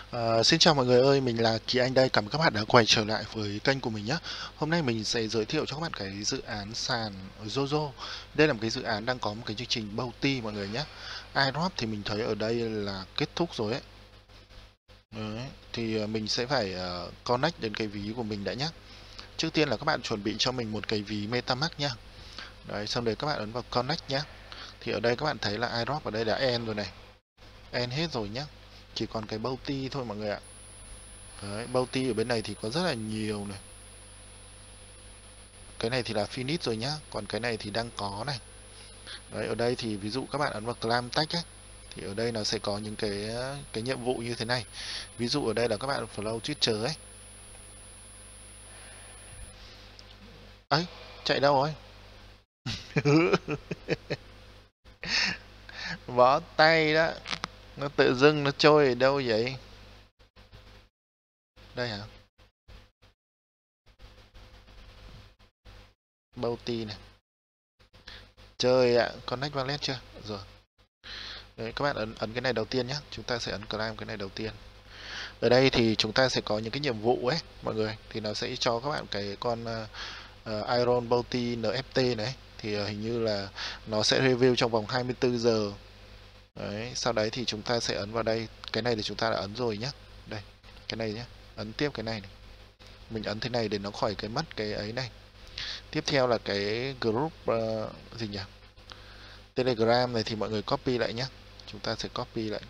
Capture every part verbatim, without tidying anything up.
Ờ, xin chào mọi người ơi, mình là Kỳ Anh đây, cảm ơn các bạn đã quay trở lại với kênh của mình nhé. Hôm nay mình sẽ giới thiệu cho các bạn cái dự án sàn Zozo. Đây là một cái dự án đang có một cái chương trình bounty mọi người nhé. Airdrop thì mình thấy ở đây là kết thúc rồi ấy. Đấy, thì ờ, mình sẽ phải ờ, connect đến cái ví của mình đã nhé. Trước tiên là các bạn chuẩn bị cho mình một cái ví MetaMask nhá. Đấy, xong rồi các bạn ấn vào connect nhé. Thì ở đây các bạn thấy là Airdrop ở đây đã end rồi này. End hết rồi nhé. Chỉ còn cái bounty thôi mọi người ạ. Đấy, bounty ở bên này thì có rất là nhiều này. Cái này thì là finish rồi nhá, còn cái này thì đang có này. Đấy, ở đây thì ví dụ các bạn ấn vào claim tag ấy, thì ở đây nó sẽ có những cái cái nhiệm vụ như thế này. Ví dụ ở đây là các bạn follow Twitter ấy. Ấy, chạy đâu rồi? Bó tay đó. Nó tự dưng nó trôi ở đâu vậy? Đây hả? Bounty này. Chơi ạ, connect wallet chưa? Rồi. Đấy, các bạn ấn ấn cái này đầu tiên nhé. Chúng ta sẽ ấn claim cái này đầu tiên. Ở đây thì chúng ta sẽ có những cái nhiệm vụ ấy, mọi người. Thì nó sẽ cho các bạn cái con uh, Iron Bounty en ép tê này. Thì uh, hình như là nó sẽ review trong vòng hai mươi tư giờ. Đấy, sau đấy thì chúng ta sẽ ấn vào đây. Cái này thì chúng ta đã ấn rồi nhé. Đây, cái này nhé. Ấn tiếp cái này, này. Mình ấn thế này để nó khỏi cái mất cái ấy này. Tiếp theo là cái group uh, gì nhỉ? Telegram này thì mọi người copy lại nhé. Chúng ta sẽ copy lại.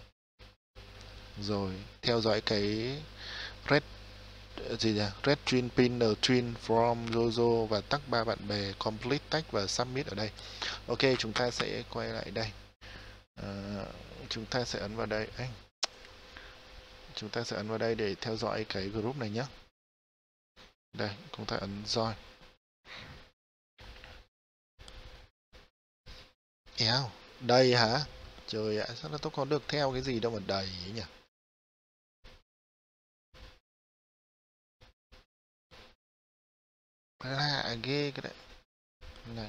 Rồi, theo dõi cái red gì nhỉ? Red Twin Pinner Twin from Zozo và tag ba bạn bè, complete tag và submit ở đây. Ok, chúng ta sẽ quay lại đây. À, chúng ta sẽ ấn vào đây. Ấy. Chúng ta sẽ ấn vào đây để theo dõi cái group này nhé. Đây, chúng ta ấn join. Éo, đây hả? Trời ạ, sao nó tôi có được theo cái gì đâu mà đầy ấy nhỉ? Lạ ghê cái đấy. Này.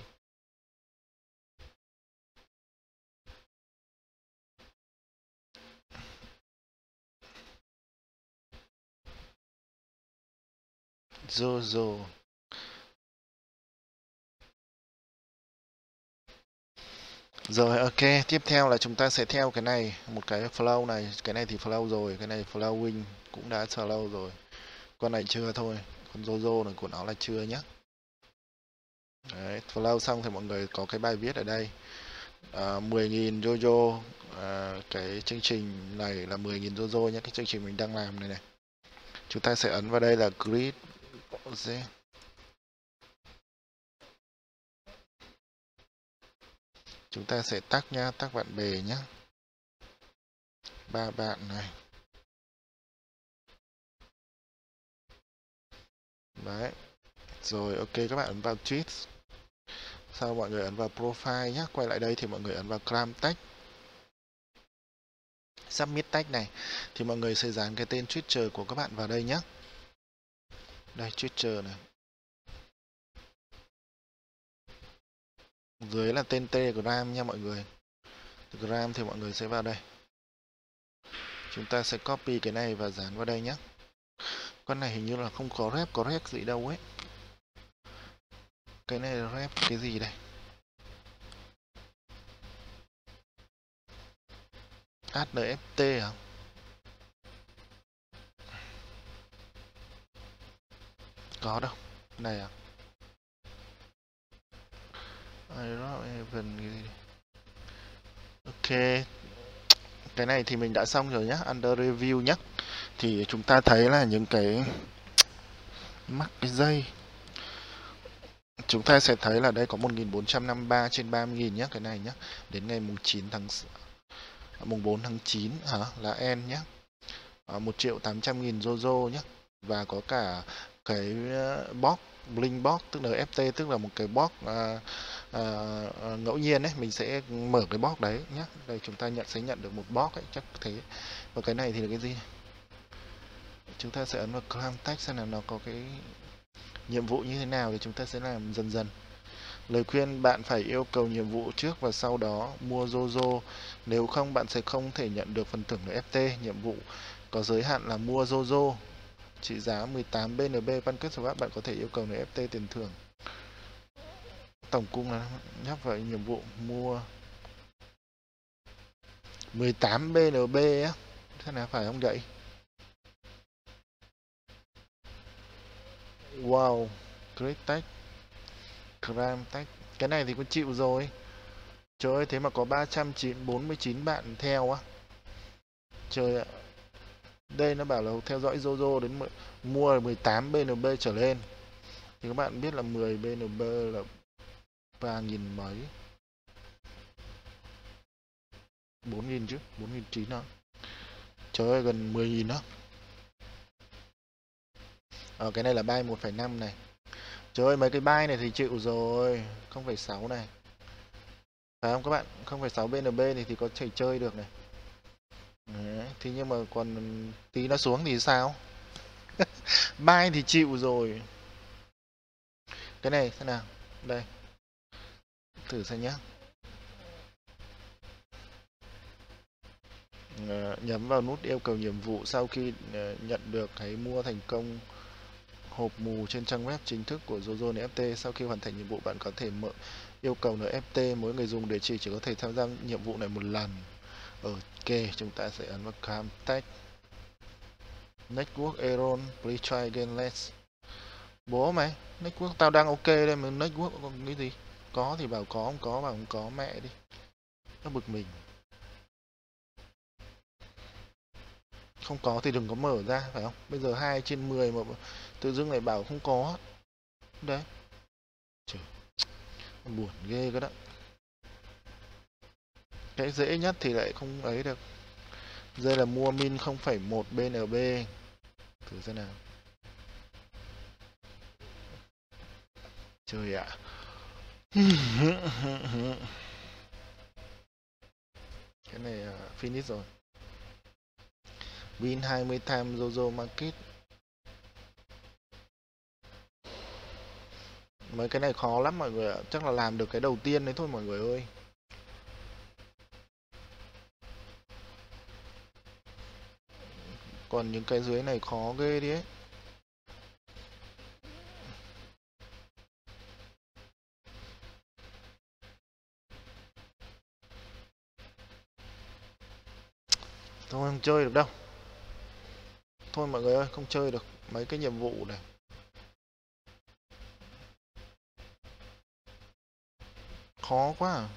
Zozo. Rồi ok, tiếp theo là chúng ta sẽ theo cái này, một cái flow này, cái này thì flow rồi, cái này flowing cũng đã slow rồi. Con này chưa thôi, con Jojo này của nó là chưa nhé. Đấy, flow xong thì mọi người có cái bài viết ở đây. À, mười nghìn Jojo, à, cái chương trình này là mười nghìn Jojo nhé, cái chương trình mình đang làm này này. Chúng ta sẽ ấn vào đây là grid. Chúng ta sẽ tag nha, tag bạn bè nhé. Ba bạn này. Đấy. Rồi ok, các bạn ấn vào tweet. Sau mọi người ấn vào profile nhé. Quay lại đây thì mọi người ấn vào claim tag. Submit tag này. Thì mọi người sẽ dán cái tên Twitter của các bạn vào đây nhé. Đây, Twitter này. Dưới là tên Telegram nha mọi người. Telegram thì mọi người sẽ vào đây. Chúng ta sẽ copy cái này và dán vào đây nhé. Con này hình như là không có rep correct gì đâu ấy. Cái này là rep cái gì đây? Add en ép tê hả? Có đâu. Này à? Even cái gì đây? Ok. Cái này thì mình đã xong rồi nhé. Under review nhé. Thì chúng ta thấy là những cái mắc cái dây. Chúng ta sẽ thấy là đây có một nghìn bốn trăm năm mươi ba trên ba mươi nghìn nhé. Cái này nhé. Đến ngày mùng chín tháng mùng bốn tháng chín hả? Là N nhé. một triệu tám trăm nghìn Jojo nhé. Và có cả cái box Blink box tức là en ép tê, tức là một cái box à, à, ngẫu nhiên đấy, mình sẽ mở cái box đấy nhé. Đây chúng ta nhận sẽ nhận được một box ấy, chắc thế. Và cái này thì là cái gì? Chúng ta sẽ ấn vào claim tag xem là nó có cái nhiệm vụ như thế nào thì chúng ta sẽ làm dần dần. Lời khuyên bạn phải yêu cầu nhiệm vụ trước và sau đó mua Jojo. Nếu không bạn sẽ không thể nhận được phần thưởng en ép tê. Nhiệm vụ có giới hạn là mua Jojo. Trị giá mười tám bê en bê. Văn kết swap bạn có thể yêu cầu en ép tê tiền thưởng. Tổng cung là nhắc vào nhiệm vụ mua mười tám bê en bê á. Thế nào phải không vậy? Wow, Great Tech, Cram Tech. Cái này thì cũng chịu rồi. Trời ơi, thế mà có ba trăm bốn mươi chín bạn theo á. Trời ạ. Đây nó bảo là theo dõi Jojo đến mua mười tám bê en bê trở lên. Thì các bạn biết là mười bê en bê là ba nghìn mấy. bốn nghìn chứ, bốn nghìn chín đó. Trời ơi, gần mười nghìn đó. Ờ, cái này là buy một phẩy năm này. Trời ơi, mấy cái buy này thì chịu rồi. không phẩy sáu này. Phải không các bạn? không phẩy sáu bê en bê này thì có thể chơi được này. Đấy, thì nhưng mà còn tí nó xuống thì sao? Buy thì chịu rồi. Cái này thế nào? Đây. Thử xem nhé. Ờ, nhấn vào nút yêu cầu nhiệm vụ sau khi ờ, nhận được hãy mua thành công hộp mù trên trang web chính thức của Jojo en ép tê. Sau khi hoàn thành nhiệm vụ bạn có thể mở yêu cầu en ép tê. Mỗi người dùng địa chỉ chỉ có thể tham gia nhiệm vụ này một lần. Ok, chúng ta sẽ ấn vào Contact Network Aeron. Please try again let's. Bố mày, network tao đang ok đây mà network có cái gì? Có thì bảo có, không có bảo không có, mẹ đi. Nó bực mình. Không có thì đừng có mở ra, phải không? Bây giờ hai trên mười mà tự dưng lại bảo không có. Đấy. Trời, buồn ghê cái đó. Cái dễ nhất thì lại không ấy được. Đây là mua min không phẩy một bê en bê. Thử xem nào. Trời ạ. Cái này uh, finish rồi. Win hai mươi time Jojo Market. Mấy cái này khó lắm mọi người ạ. Chắc là làm được cái đầu tiên đấy thôi mọi người ơi. Còn những cái dưới này khó ghê đi ấy. Thôi không chơi được đâu. Thôi mọi người ơi, không chơi được mấy cái nhiệm vụ này. Khó quá à.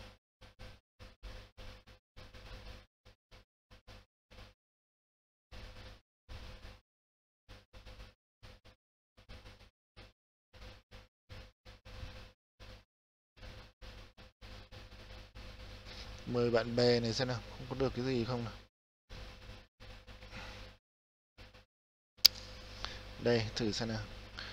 Mời bạn bè này xem nào, không có được cái gì không nào. Đây, thử xem nào.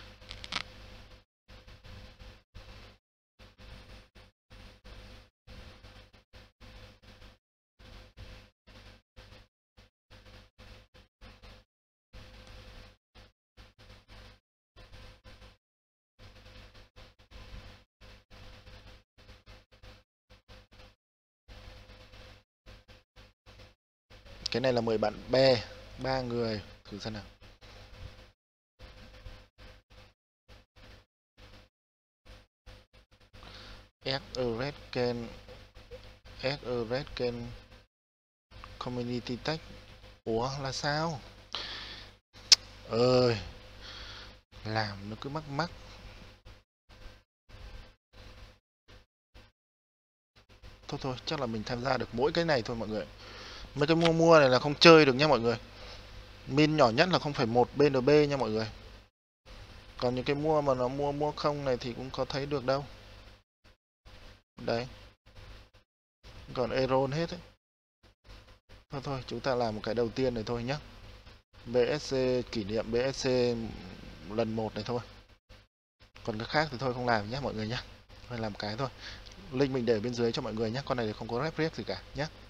Cái này là mời bạn bè, ba người, thử xem nào. Add a red can, add a red can community tag. Ủa là sao? Ơi, làm nó cứ mắc mắc. Thôi thôi, chắc là mình tham gia được mỗi cái này thôi mọi người. Mấy cái mua mua này là không chơi được nha mọi người. Min nhỏ nhất là không phẩy một bê en bê nha mọi người. Còn những cái mua mà nó mua mua không này thì cũng có thấy được đâu. Đấy. Còn Aeron hết ấy. Thôi thôi, chúng ta làm một cái đầu tiên này thôi nhé. bê ét xê kỷ niệm bê ét xê lần một này thôi. Còn cái khác thì thôi không làm nhé mọi người nhé. Thôi làm cái thôi. Link mình để bên dưới cho mọi người nhé. Con này thì không có rep riết gì cả nhé.